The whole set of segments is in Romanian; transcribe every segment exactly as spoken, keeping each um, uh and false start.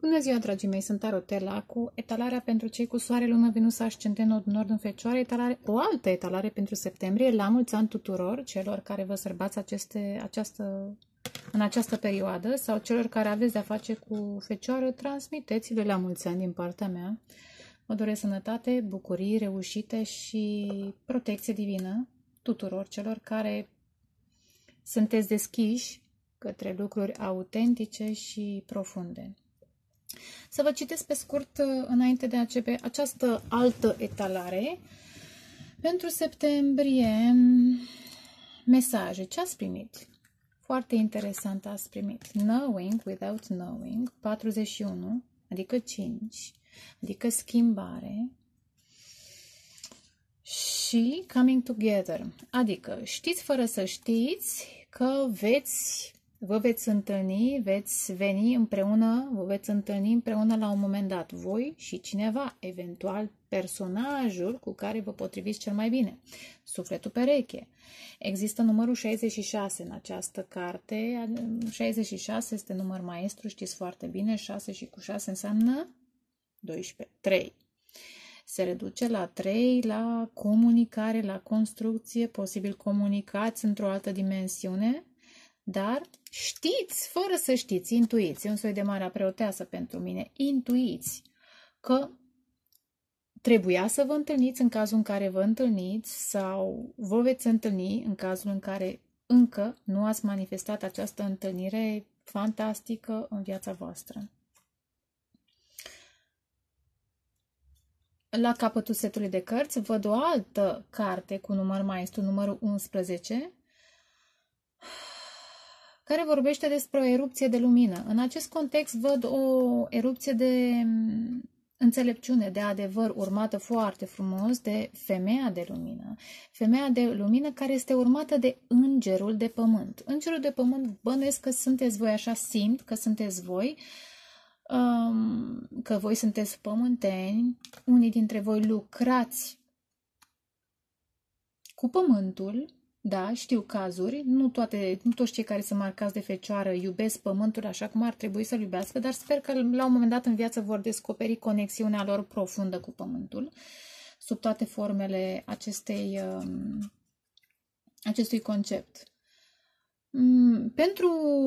Bună ziua, dragii mei, sunt Tarotela cu etalarea pentru cei cu soare, lună, Venus, ascendent, nord, nord în Fecioară, etalare, o altă etalare pentru septembrie. La mulți ani tuturor celor care vă sărbați aceste, această, în această perioadă sau celor care aveți de-a face cu Fecioară, transmiteți-le la mulți ani din partea mea. Vă doresc sănătate, bucurii, reușite și protecție divină tuturor celor care sunteți deschiși către lucruri autentice și profunde. Să vă citesc pe scurt, înainte de a începe această altă etalare. Pentru septembrie, mesaje. Ce ați primit? Foarte interesant ați primit. Knowing without knowing, patruzeci și unu, adică cinci, adică schimbare. Și coming together, adică știți fără să știți că veți... Vă veți întâlni, veți veni împreună, vă veți întâlni împreună la un moment dat, voi și cineva, eventual personajul cu care vă potriviți cel mai bine. Sufletul pereche. Există numărul șaizeci și șase în această carte. șaizeci și șase este număr maestru, știți foarte bine, șase și cu șase înseamnă doisprezece, trei. Se reduce la trei, la comunicare, la construcție, posibil comunicați într-o altă dimensiune. Dar știți, fără să știți, intuiți, e un soi de marea preoteasă pentru mine, intuiți că trebuia să vă întâlniți în cazul în care vă întâlniți sau vă veți întâlni în cazul în care încă nu ați manifestat această întâlnire fantastică în viața voastră. La capătul setului de cărți văd o altă carte cu număr maestru, numărul unsprezece, care vorbește despre o erupție de lumină. În acest context văd o erupție de înțelepciune, de adevăr, urmată foarte frumos de femeia de lumină. Femeia de lumină care este urmată de îngerul de pământ. Îngerul de pământ, bănuiesc că sunteți voi, așa simt că sunteți voi, că voi sunteți pământeni, unii dintre voi lucrați cu pământul. Da, știu cazuri, nu, toate, nu toți cei care sunt marcați de Fecioară iubesc pământul așa cum ar trebui să-l iubească, dar sper că la un moment dat în viață vor descoperi conexiunea lor profundă cu pământul, sub toate formele acestei, um, acestui concept. Um, pentru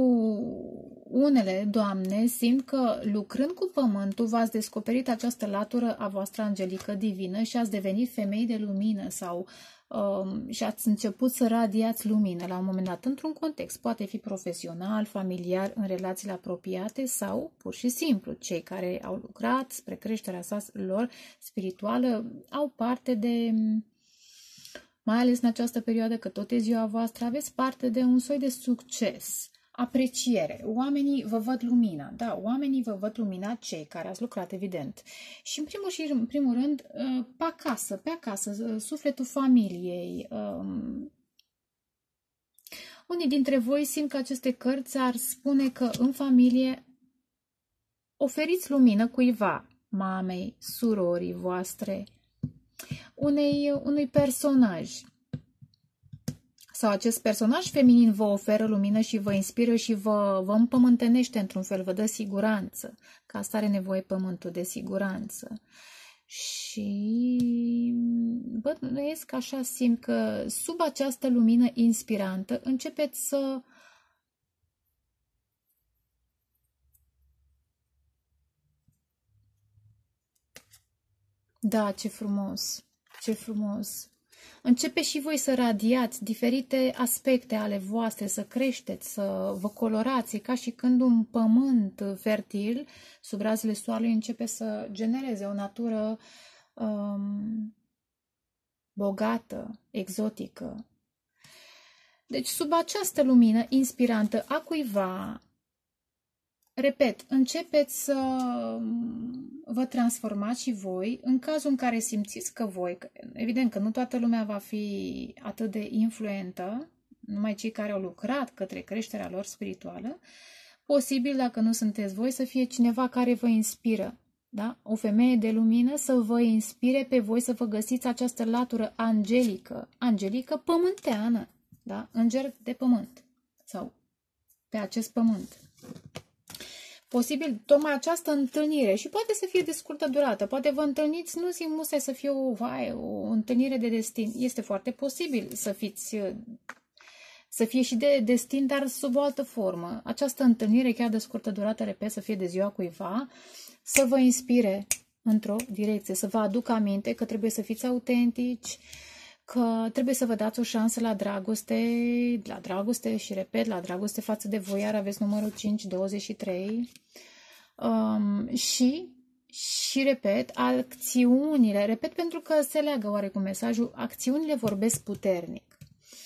unele doamne simt că lucrând cu pământul v-ați descoperit această latură a voastră angelică divină și ați devenit femei de lumină sau Um, și ați început să radiați lumină la un moment dat într-un context, poate fi profesional, familiar, în relațiile apropiate sau pur și simplu cei care au lucrat spre creșterea sa lor spirituală au parte de, mai ales în această perioadă că tot e ziua voastră, aveți parte de un soi de succes, apreciere. Oamenii vă văd lumina, da, oamenii vă văd lumina, cei care ați lucrat, evident. Și în primul și în primul rând, pe acasă, pe acasă, sufletul familiei. Unii dintre voi simt că aceste cărți ar spune că în familie oferiți lumină cuiva, mamei, surorii voastre, unei, unui personaj. Sau acest personaj feminin vă oferă lumină și vă inspiră și vă, vă împământenește într-un fel, vă dă siguranță, că asta are nevoie pământul de siguranță. Și bănuiesc că așa simt că sub această lumină inspirantă începeți să Da, ce frumos, ce frumos! Începe și voi să radiați diferite aspecte ale voastre, să creșteți, să vă colorați, ca și când un pământ fertil sub razele soarelui începe să genereze o natură um, bogată, exotică. Deci sub această lumină inspirantă a cuiva, repet, începeți să vă transformați și voi în cazul în care simțiți că voi, evident că nu toată lumea va fi atât de influentă, numai cei care au lucrat către creșterea lor spirituală, posibil, dacă nu sunteți voi, să fie cineva care vă inspiră, da? O femeie de lumină să vă inspire pe voi să vă găsiți această latură angelică, angelică pământeană, da? Înger de pământ sau pe acest pământ. posibil tocmai această întâlnire și poate să fie de scurtă durată, poate vă întâlniți, nu zic musai să fie o, vai, o întâlnire de destin, este foarte posibil să fiți, să fie și de destin, dar sub o altă formă. Această întâlnire chiar de scurtă durată, repet, să fie de ziua cuiva, să vă inspire într-o direcție, să vă aducă aminte că trebuie să fiți autentici, că trebuie să vă dați o șansă la dragoste, la dragoste și, repet, la dragoste față de voi, iar aveți numărul cinci, douăzeci și trei. Um, și, și, repet, acțiunile, repet pentru că se leagă oarecum mesajul, acțiunile vorbesc puternic.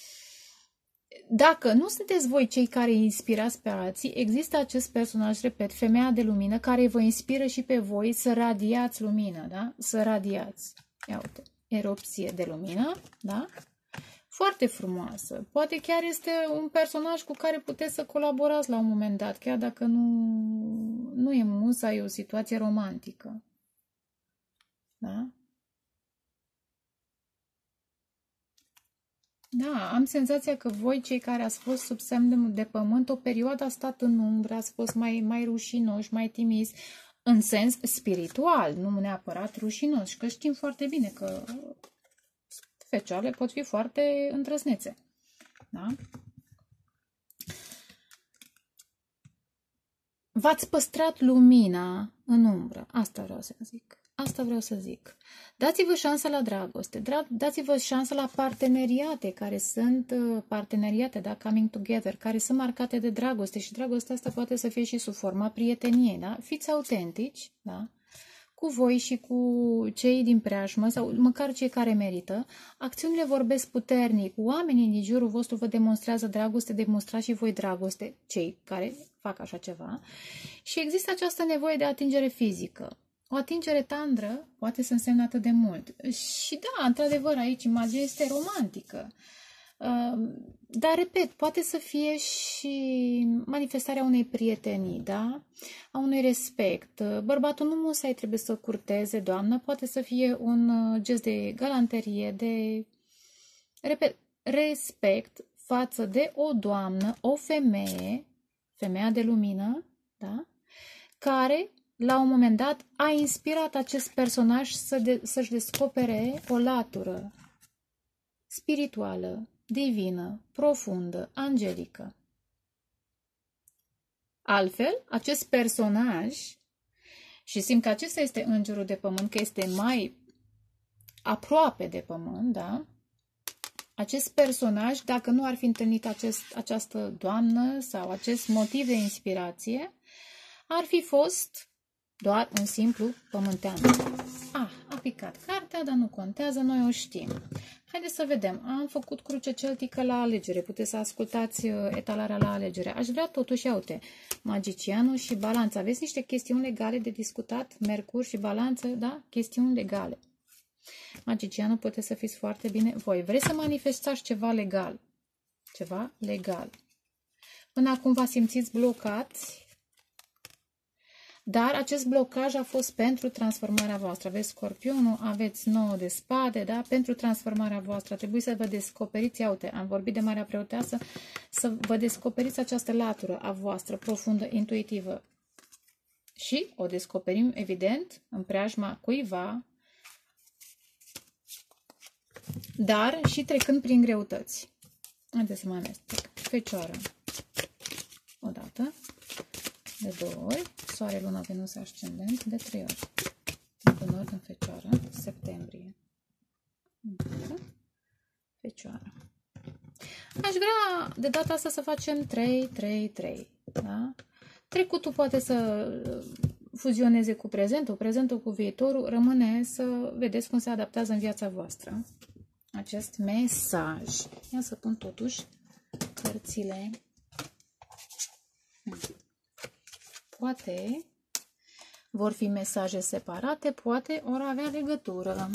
Dacă nu sunteți voi cei care îi inspirați pe alții, există acest personaj, repet, femeia de lumină, care vă inspiră și pe voi să radiați lumină, da? Să radiați. Ia uite. Erupție de lumină, da? Foarte frumoasă. Poate chiar este un personaj cu care puteți să colaborați la un moment dat, chiar dacă nu, nu e musa, e o situație romantică. Da? Da, am senzația că voi, cei care ați fost sub semn de, de pământ, o perioadă a stat în umbră, ați fost mai, mai rușinoși, mai timizi, în sens spiritual, nu neapărat rușinos, că știm foarte bine că fecioarele pot fi foarte îndrăznețe. Da? V-ați păstrat lumina în umbră. Asta vreau să zic. Asta vreau să zic. Dați-vă șansa la dragoste, dați-vă șansa la parteneriate, care sunt parteneriate, da, coming together, care sunt marcate de dragoste și dragostea asta poate să fie și sub forma prieteniei, da? Fiți autentici, da? Cu voi și cu cei din preajmă sau măcar cei care merită. Acțiunile vorbesc puternic, oamenii din jurul vostru vă demonstrează dragoste, demonstrați și voi dragoste, cei care fac așa ceva. Și există această nevoie de atingere fizică. O atingere tandră poate să însemne atât de mult. Și da, într-adevăr, aici imaginea este romantică. Dar, repet, poate să fie și manifestarea unei prietenii, da? A unui respect. Bărbatul nu musai trebuie să curteze, doamnă, poate să fie un gest de galanterie, de, repet, respect față de o doamnă, o femeie, femeia de lumină, da? Care la un moment dat a inspirat acest personaj să de, să-și descopere o latură spirituală, divină, profundă, angelică. Altfel, acest personaj, și simt că acesta este îngerul de pământ, că este mai aproape de pământ, da? Acest personaj, dacă nu ar fi întâlnit acest, această doamnă sau acest motiv de inspirație, ar fi fost doar un simplu pământean. Ah, a picat cartea, dar nu contează, noi o știm. Haideți să vedem. Am făcut cruce celtică la alegere. Puteți să ascultați etalarea la alegere. Aș vrea totuși, ia uite, magicianul și balanța. Aveți niște chestiuni legale de discutat? Mercur și balanță, da? Chestiuni legale. Magicianul, puteți să fiți foarte bine voi. Vreți să manifestați ceva legal. Ceva legal. Până acum vă simțiți blocați. Dar acest blocaj a fost pentru transformarea voastră. Aveți Scorpionul, aveți nouă de spade, da? Pentru transformarea voastră. Trebuie să vă descoperiți, uite, am vorbit de Marea Preoteasă, să vă descoperiți această latură a voastră, profundă, intuitivă. Și o descoperim, evident, în preajma cuiva, dar și trecând prin greutăți. Haideți să mă amestec. Fecioară. Odată. De două ori, Soare, Luna, Venus, Ascendent, de trei ori. În nord, în Fecioară, septembrie. Fecioară. Aș vrea de data asta să facem trei, trei, trei. Da? Trecutul poate să fuzioneze cu prezentul, prezentul cu viitorul, rămâne să vedeți cum se adaptează în viața voastră acest mesaj. Ia să pun totuși cărțile. Poate vor fi mesaje separate, poate vor avea legătură.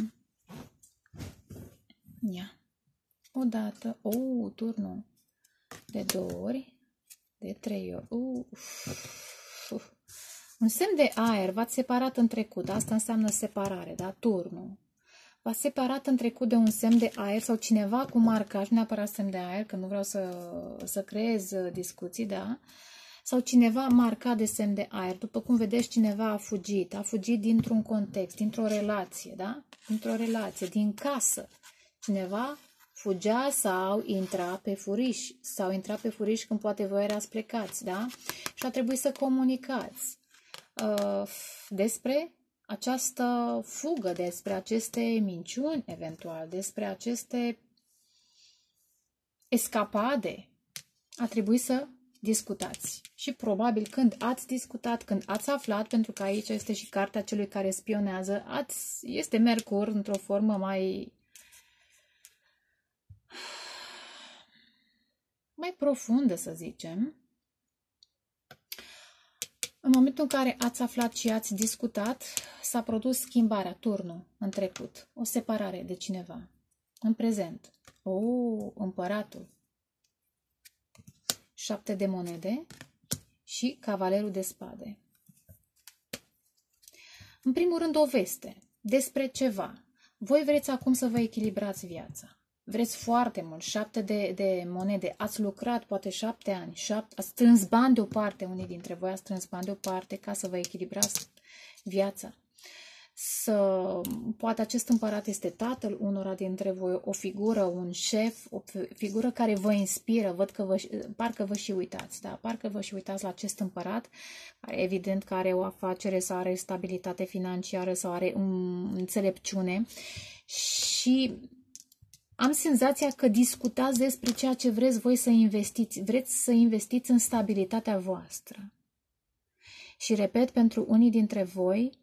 Ia. Odată. O, turnul. De două ori. De trei ori. Uf. Uf. Un semn de aer v-ați separat în trecut. Asta înseamnă separare, da? Turnul. V-ați separat în trecut de un semn de aer sau cineva cu marcaj, nu neapărat semn de aer, că nu vreau să, să creez discuții, da? sau cineva marcat de semn de aer. După cum vedeți, cineva a fugit, a fugit dintr-un context, dintr-o relație, da? Dintr-o relație, din casă. Cineva fugea sau intra pe furiș, sau intra pe furiș când poate voi erați plecați, da? Și a trebuit să comunicați uh, despre această fugă, despre aceste minciuni, eventual, despre aceste escapade. A trebuit să discutați. Și probabil când ați discutat, când ați aflat, pentru că aici este și cartea celui care spionează, ați, este Mercur într-o formă mai mai profundă, să zicem. În momentul în care ați aflat și ați discutat, s-a produs schimbarea, turnul în trecut, o separare de cineva. În prezent, o, împăratul, șapte de monede și cavalerul de spade. În primul rând, o veste despre ceva. Voi vreți acum să vă echilibrați viața. Vreți foarte mult, șapte de, de monede, ați lucrat poate șapte ani, șapte, ați strâns bani deoparte, unii dintre voi ați strâns bani deoparte ca să vă echilibrați viața. Să, poate acest împărat este tatăl unora dintre voi, o figură, un șef, o figură care vă inspiră, văd că vă, parcă vă și uitați, da? Parcă vă și uitați la acest împărat, care evident că are o afacere sau are stabilitate financiară sau are um, înțelepciune și am senzația că discutați despre ceea ce vreți voi să investiți. Vreți să investiți în stabilitatea voastră. Și repet, pentru unii dintre voi,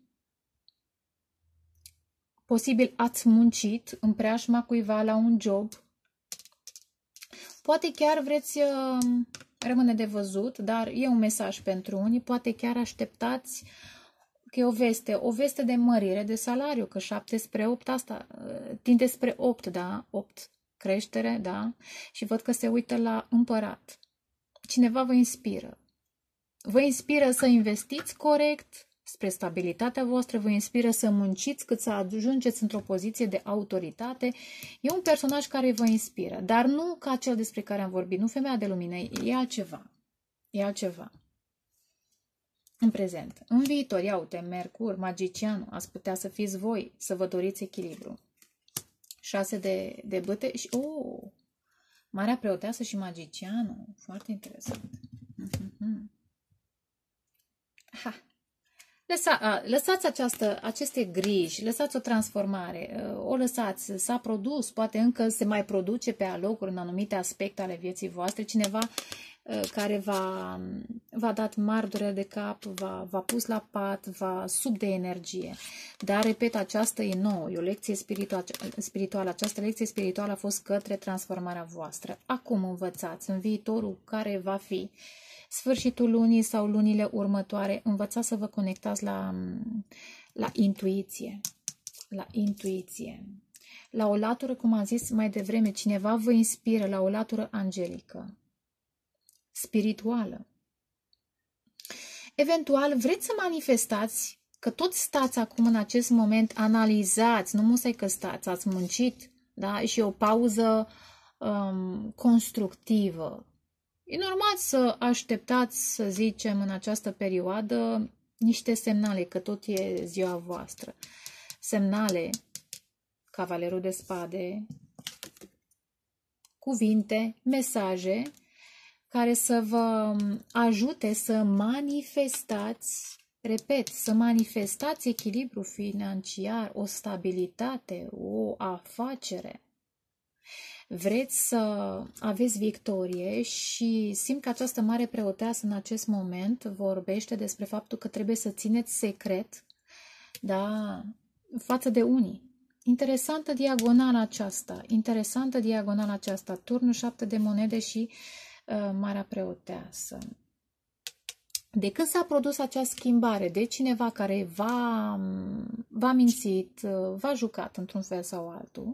posibil ați muncit în preajma cuiva la un job. Poate chiar vreți, rămâne de văzut, dar e un mesaj pentru unii. Poate chiar așteptați că e o veste, o veste de mărire de salariu, că șapte spre opt, asta tinde spre opt, da? opt creștere, da? Și văd că se uită la împărat. Cineva vă inspiră. Vă inspiră să investiți corect spre stabilitatea voastră, vă inspiră să munciți cât să ajungeți într-o poziție de autoritate. E un personaj care vă inspiră, dar nu ca cel despre care am vorbit, nu femeia de lumină, e altceva. E altceva. În prezent. În viitor, ia uite, Mercur, magicianul, ați putea să fiți voi, să vă doriți echilibru. Șase de, de bâte și, oh, Marea Preoteasă și magicianul, foarte interesant. Mm-hmm. Ha. Lăsa, a, lăsați această, aceste griji, lăsați o transformare, o lăsați, s-a produs, poate încă se mai produce pe alocuri în anumite aspecte ale vieții voastre, cineva care v-a, v-a dat mari dureri de cap, v-a, v-a pus la pat, v-a sub de energie. Dar, repet, aceasta e nouă, e o lecție spirituală, spirituală. Această lecție spirituală a fost către transformarea voastră. Acum învățați, în viitorul care va fi, sfârșitul lunii sau lunile următoare, învățați să vă conectați la, la intuiție. La intuiție. La o latură, cum am zis mai devreme, cineva vă inspiră la o latură angelică, spirituală. Eventual, vreți să manifestați, că tot stați acum în acest moment, analizați, nu musai că stați, ați muncit, da? Și o pauză um, constructivă. E normal să așteptați, să zicem, în această perioadă, niște semnale, că tot e ziua voastră. Semnale, cavalerul de spade, cuvinte, mesaje, care să vă ajute să manifestați, repet, să manifestați echilibru financiar, o stabilitate, o afacere. Vreți să aveți victorie și simt că această mare preoteasă în acest moment vorbește despre faptul că trebuie să țineți secret, da, față de unii. Interesantă diagonala aceasta, interesantă diagonala aceasta, turnul șapte de monede și uh, Marea Preoteasă. De când s-a produs acea schimbare de cineva care v-a v-a mințit, v-a jucat într-un fel sau altul,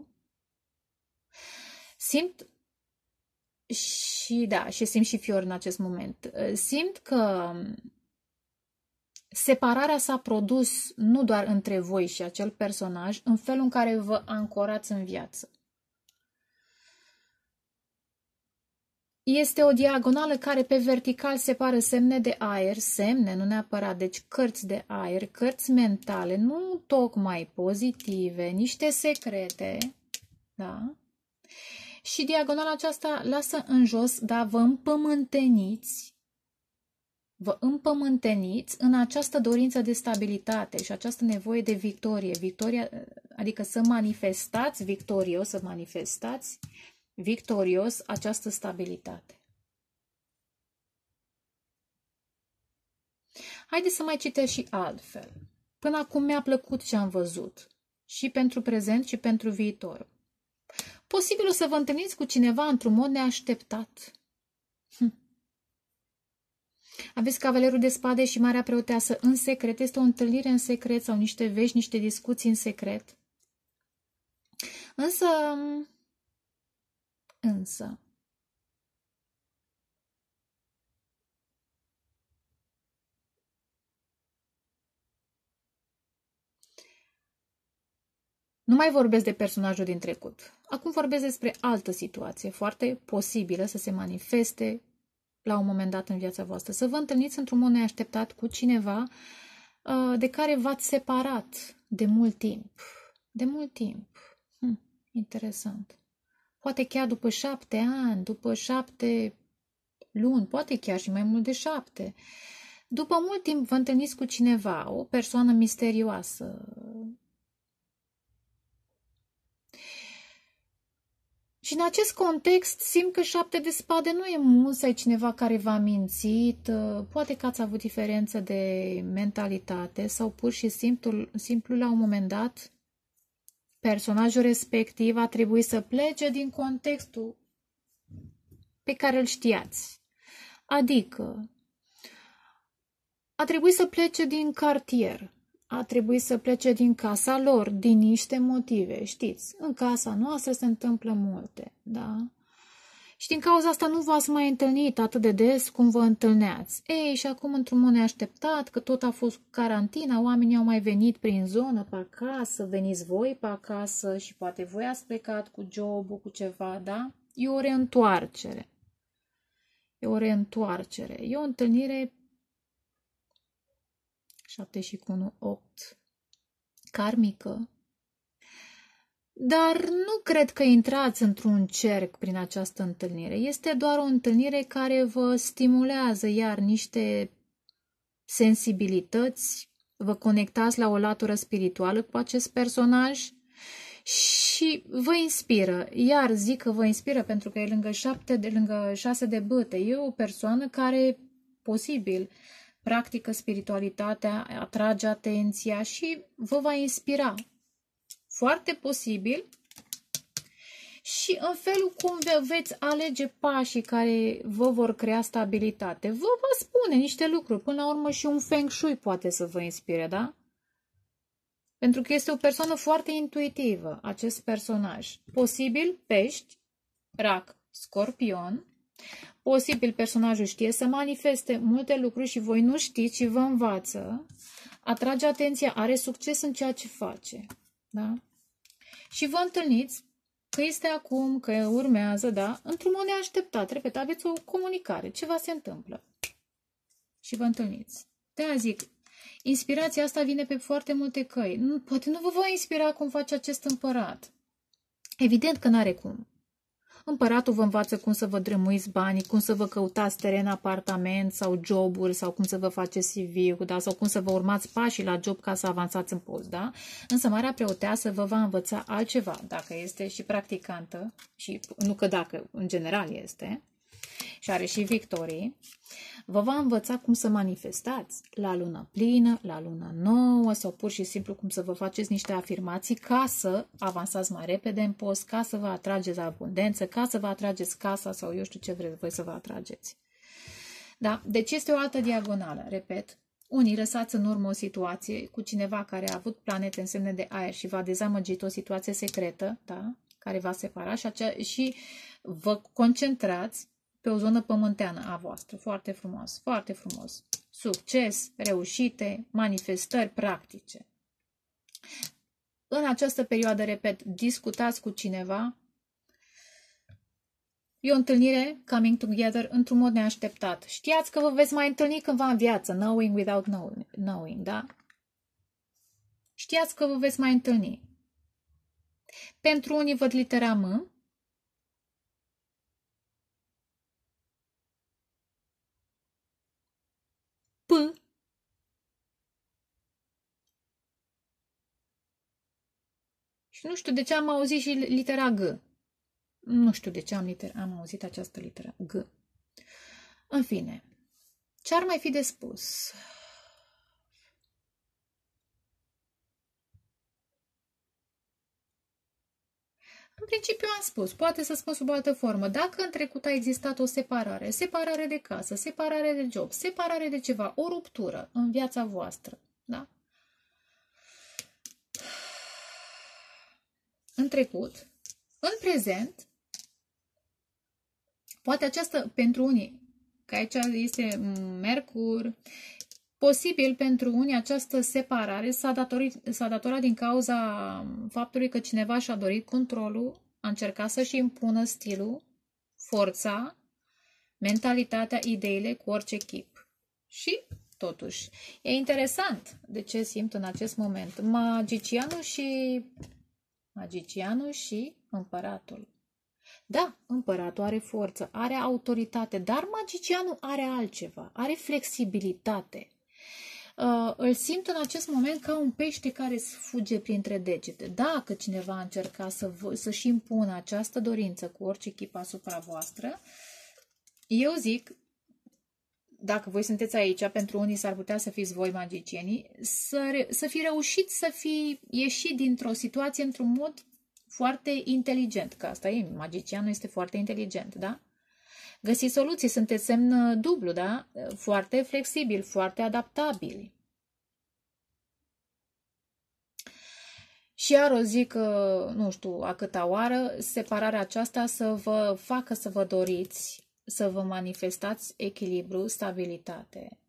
simt și da, și simt și fior în acest moment. Simt că separarea s-a produs nu doar între voi și acel personaj, în felul în care vă ancorați în viață. Este o diagonală care pe vertical separă semne de aer, semne, nu neapărat, deci cărți de aer, cărți mentale, nu tocmai pozitive, niște secrete, da? Și diagonala aceasta lasă în jos, dar vă împământeniți, vă împământeniți în această dorință de stabilitate și această nevoie de victorie, victoria, adică să manifestați victorios, să manifestați victorios această stabilitate. Haideți să mai citesc și altfel. Până acum mi-a plăcut ce am văzut, și pentru prezent și pentru viitor. Posibil o să vă întâlniți cu cineva într-un mod neașteptat. Hm. Aveți Cavalerul de Spade și Marea Preoteasă în secret. Este o întâlnire în secret sau niște vești, niște discuții în secret. Însă, însă, nu mai vorbesc de personajul din trecut. Acum vorbesc despre altă situație foarte posibilă să se manifeste la un moment dat în viața voastră. Să vă întâlniți într-un mod neașteptat cu cineva uh, de care v-ați separat de mult timp. De mult timp. Hm, interesant. Poate chiar după șapte ani, după șapte luni, poate chiar și mai mult de șapte. După mult timp vă întâlniți cu cineva, o persoană misterioasă. Și în acest context simt că șapte de spade nu e musai cineva care v-a mințit, poate că ați avut diferență de mentalitate sau pur și simplu, simplu la un moment dat personajul respectiv a trebuit să plece din contextul pe care îl știați. Adică a trebuit să plece din cartier, a trebuit să plece din casa lor, din niște motive. Știți, în casa noastră se întâmplă multe, da? Și din cauza asta nu v-ați mai întâlnit atât de des cum vă întâlneați. Ei, și acum într-un mod neașteptat, că tot a fost carantina, oamenii au mai venit prin zonă, pe acasă, veniți voi pe acasă și poate voi ați plecat cu job-ul, cu ceva, da? E o reîntoarcere. E o reîntoarcere. E o întâlnire șapte și cu unu, opt, karmică. Dar nu cred că intrați într-un cerc prin această întâlnire. Este doar o întâlnire care vă stimulează iar niște sensibilități, vă conectați la o latură spirituală cu acest personaj și vă inspiră. Iar zic că vă inspiră pentru că e lângă, șapte, de lângă șase de bâte. E o persoană care, posibil, practică spiritualitatea, atrage atenția și vă va inspira. Foarte posibil. Și în felul cum veți alege pașii care vă vor crea stabilitate, vă va spune niște lucruri. Până la urmă și un feng shui poate să vă inspire, da? Pentru că este o persoană foarte intuitivă, acest personaj. Posibil pești, rac, scorpion. Posibil personajul știe să manifeste multe lucruri și voi nu știți și vă învață. Atrage atenția, are succes în ceea ce face. Da? Și vă întâlniți că este acum, că urmează, da? Într-un mod neașteptat. Repet, aveți o comunicare. Ceva se întâmplă. Și vă întâlniți. De-aia zic, inspirația asta vine pe foarte multe căi. Nu, poate nu vă va inspira cum face acest împărat. Evident că n-are cum. Împăratul vă învață cum să vă drămuiți banii, cum să vă căutați teren, apartament sau joburi, sau cum să vă faceți C V-ul, da? Sau cum să vă urmați pașii la job ca să avansați în post, da? Însă Marea Preoteasă vă va învăța altceva, dacă este și practicantă, și nu că dacă, în general este, și are și victorii, vă va învăța cum să manifestați la lună plină, la lună nouă sau pur și simplu cum să vă faceți niște afirmații ca să avansați mai repede în post, ca să vă atrageți abundență, ca să vă atrageți casa sau eu știu ce vreți voi să vă atrageți. Da? Deci este o altă diagonală, repet. Unii lăsați în urmă o situație cu cineva care a avut planete în semne de aer și v-a dezamăgit, o situație secretă, da? Care v-a separat și, acea, și vă concentrați pe o zonă pământeană a voastră. Foarte frumos, foarte frumos. Succes, reușite, manifestări practice. În această perioadă, repet, discutați cu cineva E o întâlnire, coming together, într-un mod neașteptat. Știați că vă veți mai întâlni cândva în viață, knowing without knowing, da? Știați că vă veți mai întâlni. Pentru unii văd litera M. P. Și nu știu de ce am auzit și litera G. Nu știu de ce am, liter, am auzit această literă G. În fine, ce ar mai fi de spus? În principiu am spus, poate să spun sub o altă formă, dacă în trecut a existat o separare, separare de casă, separare de job, separare de ceva, o ruptură în viața voastră, da? În trecut, în prezent, poate această, pentru unii, că aici este Mercur, posibil pentru unii această separare s-a datorat din cauza faptului că cineva și-a dorit controlul, a încercat să-și impună stilul, forța, mentalitatea, ideile cu orice chip. Și, totuși, e interesant de ce simt în acest moment magicianul și, magicianul și împăratul. Da, împăratul are forță, are autoritate, dar magicianul are altceva, are flexibilitate. Uh, îl simt în acest moment ca un pește care fuge printre degete. Dacă cineva a încercat să să-și impună această dorință cu orice chip asupra voastră, eu zic, dacă voi sunteți aici, pentru unii s-ar putea să fiți voi magicienii, să, să fi reușit să fi ieșit dintr-o situație într-un mod foarte inteligent, că asta e, magicianul este foarte inteligent, da? Găsiți soluții, sunteți semn dublu, da? Foarte flexibil, foarte adaptabil. Și iar o zic, nu știu a câta oară, separarea aceasta să vă facă să vă doriți, să vă manifestați echilibru, stabilitate.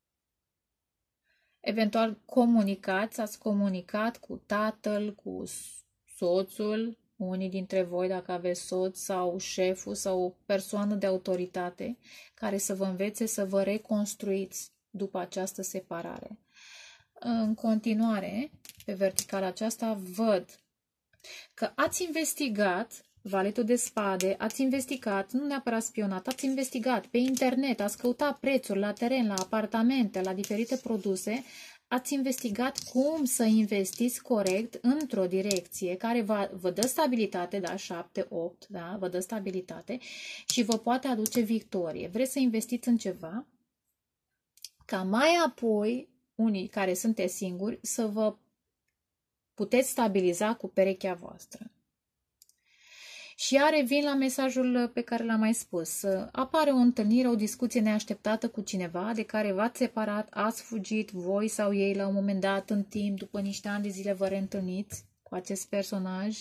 Eventual comunicați, ați comunicat cu tatăl, cu soțul, unii dintre voi, dacă aveți soț sau șeful sau o persoană de autoritate care să vă învețe să vă reconstruiți după această separare. În continuare, pe verticala aceasta, văd că ați investigat valetul de spade, ați investigat, nu neapărat spionat, ați investigat pe internet, ați căutat prețuri la teren, la apartamente, la diferite produse, ați investigat cum să investiți corect într-o direcție care va, vă dă stabilitate, da, șapte, opt, da, vă dă stabilitate și vă poate aduce victorie. Vreți să investiți în ceva ca mai apoi, unii care sunteți singuri, să vă puteți stabiliza cu perechea voastră. Și iar revin la mesajul pe care l-am mai spus. Apare o întâlnire, o discuție neașteptată cu cineva de care v-ați separat, ați fugit voi sau ei la un moment dat în timp, după niște ani de zile vă reîntâlniți cu acest personaj.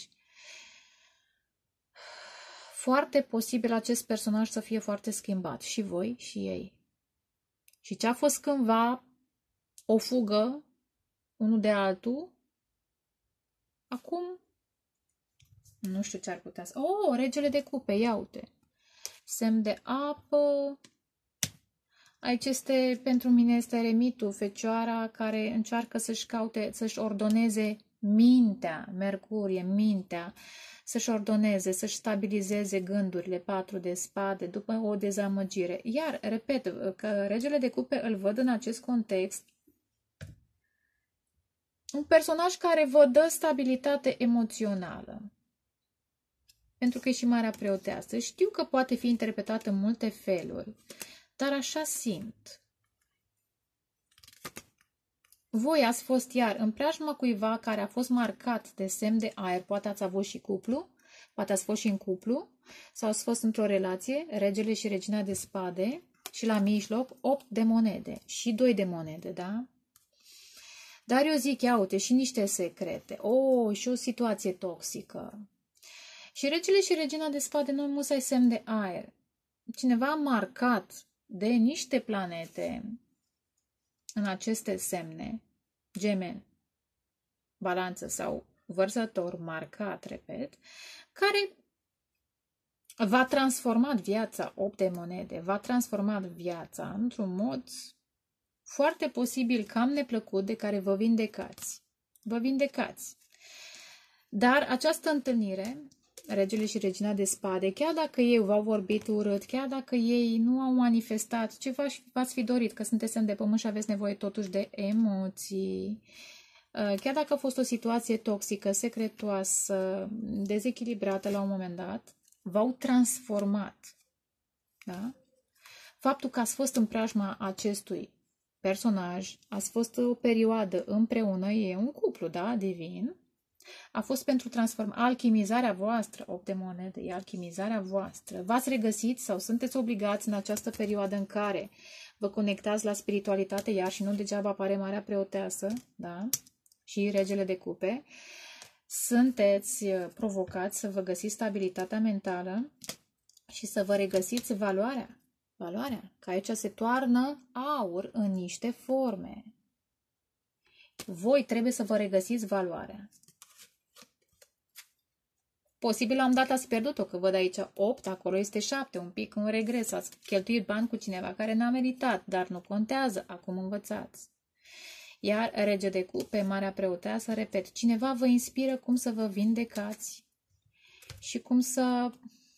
Foarte posibil acest personaj să fie foarte schimbat, și voi și ei. Și ce a fost cândva o fugă unul de altul, acum nu știu ce ar putea să... Oh, regele de cupe, ia uite. Semn de apă. Aici este, pentru mine este eremitul, fecioara care încearcă să-și caute, să-și ordoneze mintea, Mercurie, mintea, să-și ordoneze, să-și stabilizeze gândurile, patru de spade, după o dezamăgire. Iar, repet, că regele de cupe îl văd în acest context un personaj care vă dă stabilitate emoțională. Pentru că e și Marea Preoteasă. Știu că poate fi interpretat în multe feluri, dar așa simt. Voi ați fost iar în preajma cuiva care a fost marcat de semn de aer, poate ați avut și cuplu, poate ați fost și în cuplu, sau ați fost într-o relație, regele și regina de spade, și la mijloc opt de monede și doi de monede, da? Dar eu zic, ia uite, și niște secrete, oh, și o situație toxică. Și regele și regina de spade nu musai semn de aer. Cineva marcat de niște planete în aceste semne, Gemeni, Balanță sau Vărsător marcat, repet, care v-a transformat viața, opt de monede, v-a transformat viața într-un mod foarte posibil cam neplăcut de care vă vindecați. Vă vindecați. Dar această întâlnire, regele și regina de spade, chiar dacă ei v-au vorbit urât, chiar dacă ei nu au manifestat ce v-ați fi dorit, că sunteți semn de pământ și aveți nevoie totuși de emoții, chiar dacă a fost o situație toxică, secretoasă, dezechilibrată la un moment dat, v-au transformat. Da? Faptul că ați fost în preajma acestui personaj, ați fost o perioadă împreună, e un cuplu, da, divin, a fost pentru transformare, alchimizarea voastră, opt de monede, e alchimizarea voastră. V-ați regăsit sau sunteți obligați în această perioadă în care vă conectați la spiritualitate, iar și nu degeaba apare Marea Preoteasă, da, și Regele de Cupe, sunteți provocați să vă găsiți stabilitatea mentală și să vă regăsiți valoarea. Valoarea, că aici se toarnă aur în niște forme. Voi trebuie să vă regăsiți valoarea. Posibil la un dat ați pierdut-o, că văd aici opt, acolo este șapte, un pic în regres, ați cheltuit bani cu cineva care n-a meritat, dar nu contează, acum învățați. Iar Rege de Cupe, Marea Preoteasă, repet, cineva vă inspiră cum să vă vindecați și cum să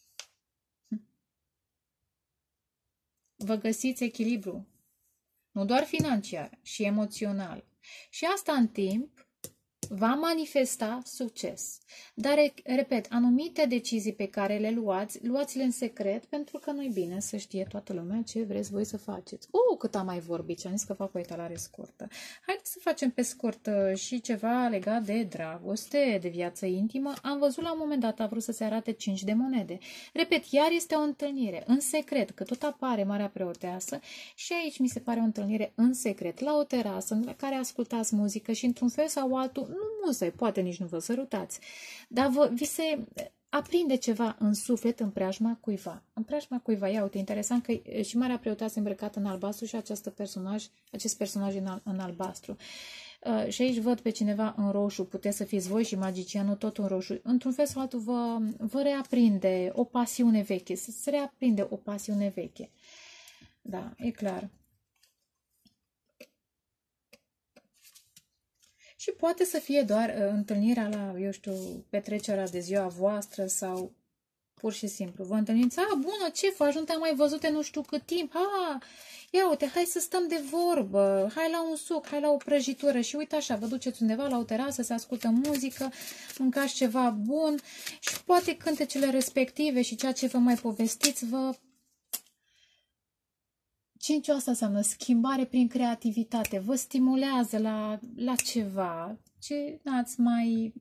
vă găsiți echilibru, nu doar financiar, și emoțional. Și asta în timp va manifesta succes. Dar, repet, anumite decizii pe care le luați, luați-le în secret, pentru că nu-i bine să știe toată lumea ce vreți voi să faceți. Uh, cât am mai vorbit și am zis că fac o etalare scurtă. Haideți să facem pe scurt și ceva legat de dragoste, de viață intimă. Am văzut la un moment dat, a vrut să se arate cinci de monede. Repet, iar este o întâlnire în secret, că tot apare Marea Preoteasă și aici mi se pare o întâlnire în secret, la o terasă, la care ascultați muzică și într-un fel sau altul, nu muzai, poate nici nu vă sărutați, dar vă, vi se aprinde ceva în suflet în preajma cuiva. În preajma cuiva, ia uite, interesant că și Marea Preoteasă îmbrăcată în albastru și acest personaj, acest personaj în, al, în albastru. Uh, și aici văd pe cineva în roșu, puteți să fiți voi și magicianul tot în roșu. Într-un fel sau altul vă, vă reaprinde o pasiune veche, să se reaprinde o pasiune veche. Da, e clar. Și poate să fie doar uh, întâlnirea la, eu știu, petrecerea de ziua voastră sau pur și simplu. Vă întâlniți, a, bună, ce faci? Nu te-am mai văzut de nu știu cât timp. A, ia uite, hai să stăm de vorbă, hai la un suc, hai la o prăjitură și uite așa, vă duceți undeva la o terasă, se ascultă muzică, mâncați ceva bun și poate cântecele respective și ceea ce vă mai povestiți vă... Cinciul asta înseamnă schimbare prin creativitate, vă stimulează la, la ceva ce n-ați mai...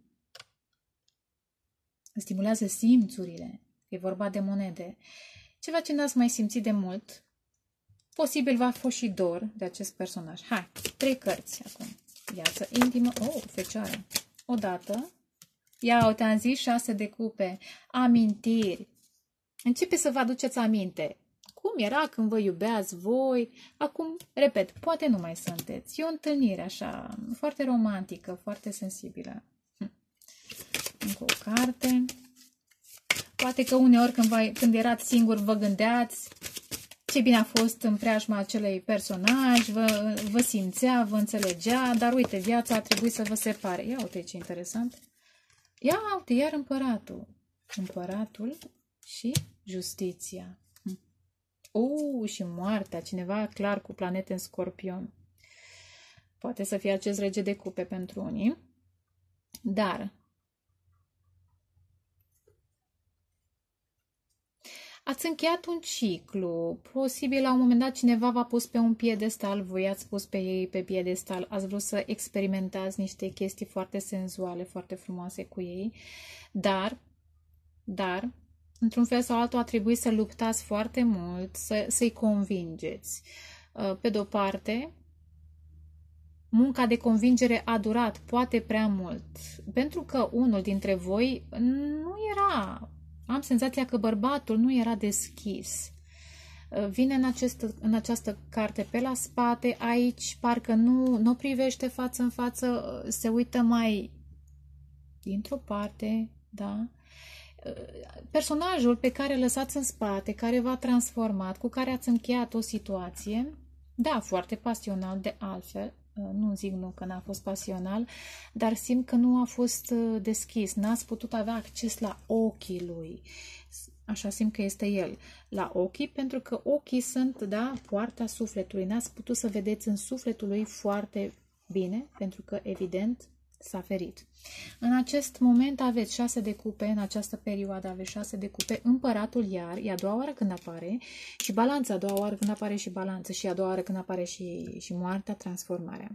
Stimulează simțurile, e vorba de monede, ceva ce n-ați mai simțit de mult, posibil va fi și dor de acest personaj. Hai, trei cărți acum. Viață intimă, oh, fecioară, odată, ia, te-am zis, șase de cupe, amintiri, începe să vă aduceți aminte. Cum era când vă iubeați voi, acum, repet, poate nu mai sunteți. E o întâlnire așa, foarte romantică, foarte sensibilă. Hm. Încă o carte. Poate că uneori când, vă, când erați singur vă gândeați ce bine a fost în preajma acelei personaj, vă, vă simțea, vă înțelegea, dar uite, viața a trebuit să vă separe. Ia uite ce interesant. Ia uite, iar împăratul. Împăratul și justiția. Uh, și moartea, cineva clar cu planete în Scorpion. Poate să fie acest Rege de Cupe pentru unii. Dar ați încheiat un ciclu. Posibil la un moment dat cineva v-a pus pe un piedestal, voi ați pus pe ei pe piedestal, ați vrut să experimentați niște chestii foarte senzuale, foarte frumoase cu ei. Dar, dar... într-un fel sau altul a trebuit să luptați foarte mult, să, să-i convingeți. Pe de-o parte, munca de convingere a durat poate prea mult, pentru că unul dintre voi nu era, am senzația că bărbatul nu era deschis. Vine în, acest, în această carte pe la spate, aici parcă nu, nu privește față în față, se uită mai dintr-o parte, da? Personajul pe care îl lăsați în spate, care v-a transformat, cu care ați încheiat o situație, da, foarte pasional de altfel, nu zic nu că n-a fost pasional, dar simt că nu a fost deschis, n-ați putut avea acces la ochii lui. Așa simt că este el, la ochii, pentru că ochii sunt, da, poarta sufletului. N-ați putut să vedeți în sufletul lui foarte bine, pentru că, evident, s-a ferit. În acest moment aveți șase de cupe, în această perioadă aveți șase de cupe, împăratul iar, e a doua oară când apare, și balanța, a doua oară când apare și balanță, și a doua oară când apare și, și moartea, transformarea.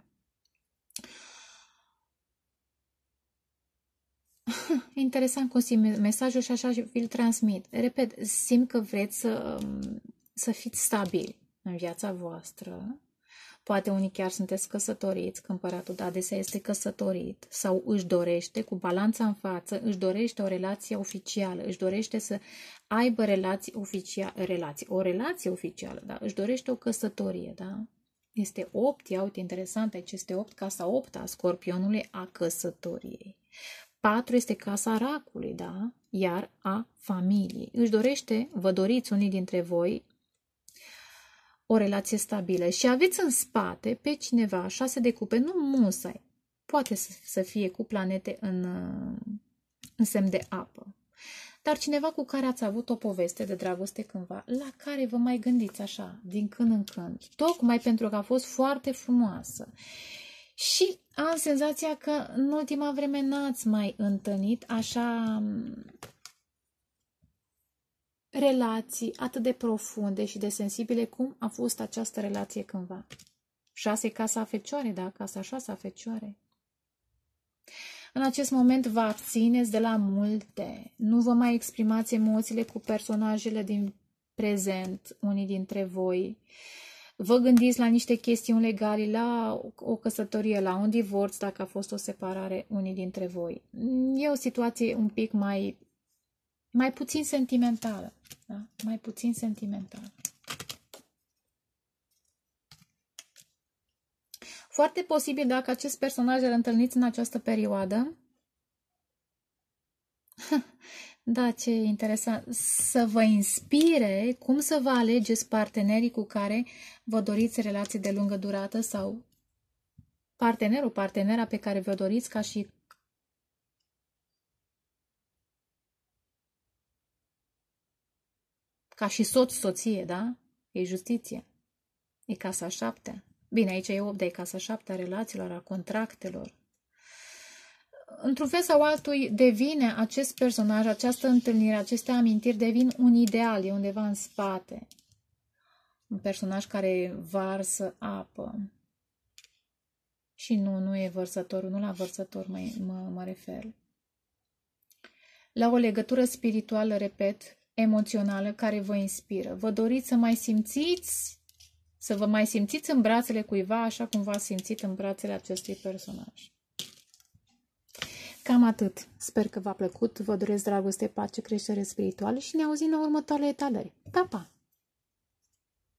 Interesant cum simt mesajul și așa vi-l transmit. Repet, simt că vreți să, să fiți stabili în viața voastră. Poate unii chiar sunteți căsătoriți, că împăratul adesea este căsătorit sau își dorește, cu balanța în față, își dorește o relație oficială, își dorește să aibă relații oficiale, relații, o relație oficială, da? Își dorește o căsătorie, da? Este opt, ia uite, interesant, aici este opt, casa opt a Scorpionului, a căsătoriei. patru este casa racului, da? Iar a familiei. Își dorește, vă doriți unii dintre voi, o relație stabilă și aveți în spate pe cineva, șase de cupe, nu musai, poate să fie cu planete în, în semn de apă, dar cineva cu care ați avut o poveste de dragoste cândva, la care vă mai gândiți așa, din când în când, tocmai pentru că a fost foarte frumoasă. Și am senzația că în ultima vreme n-ați mai întâlnit așa relații atât de profunde și de sensibile cum a fost această relație cândva. Șase, casa a Fecioare, da? Casa șase a Fecioare. În acest moment vă abțineți de la multe. Nu vă mai exprimați emoțiile cu personajele din prezent, unii dintre voi. Vă gândiți la niște chestiuni legale, la o căsătorie, la un divorț, dacă a fost o separare, unii dintre voi. E o situație un pic mai, mai puțin sentimentală. Da? Mai puțin sentimentală. Foarte posibil, dacă acest personaj îl întâlniți în această perioadă, da, ce interesant, să vă inspire cum să vă alegeți partenerii cu care vă doriți relații de lungă durată sau partenerul, partenera pe care vă doriți ca și ca și soț, soție, da? E justiție. E casa șapte. Bine, aici e opt, dar e casa șapte a relațiilor, a contractelor. Într-un fel sau altul devine acest personaj, această întâlnire, aceste amintiri devin un ideal, e undeva în spate. Un personaj care varsă apă. Și nu, nu e vărsătorul, nu la vărsător mă, mă, mă refer. La o legătură spirituală, repet, emoțională, care vă inspiră. Vă doriți să mai simțiți, să vă mai simțiți în brațele cuiva așa cum v-ați simțit în brațele acestui personaj. Cam atât. Sper că v-a plăcut. Vă doresc dragoste, pace, creștere spirituală și ne auzim la următoarele etalări. Pa, pa!